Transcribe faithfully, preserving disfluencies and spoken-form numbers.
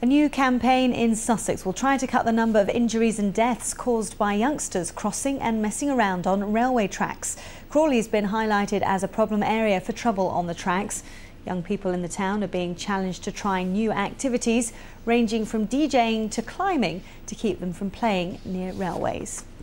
A new campaign in Sussex will try to cut the number of injuries and deaths caused by youngsters crossing and messing around on railway tracks. Crawley has been highlighted as a problem area for trouble on the tracks. Young people in the town are being challenged to try new activities, ranging from DJing to climbing, to keep them from playing near railways.